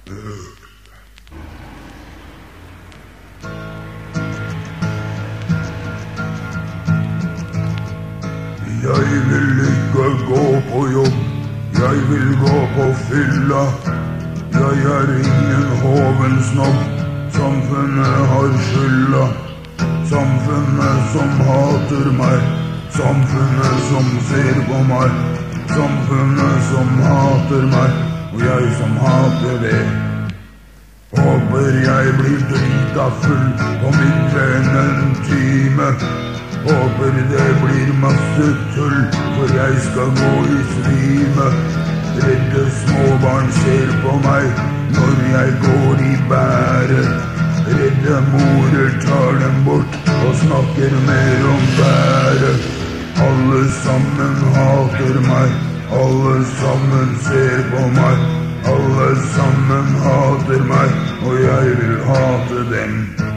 Jeg vil ikke gå på jobb, jeg vil gå på fylla. Jeg ingen hovensnobb, samfunnet har skylda. Samfunnet som hater meg, samfunnet som ser på meg. Samfunnet som hater meg, og jeg som hater det. Håper jeg blir drita full på mindre enn en time. Håper det blir masse tull, for jeg skal gå i svime. Redde småbarn ser på meg når jeg går i bæret. Redde morer tar dem bort og snakker mer om bæret. Alle sammen hater meg, alle sammen ser på meg. Alle sammen hater meg, og jeg vil hate dem.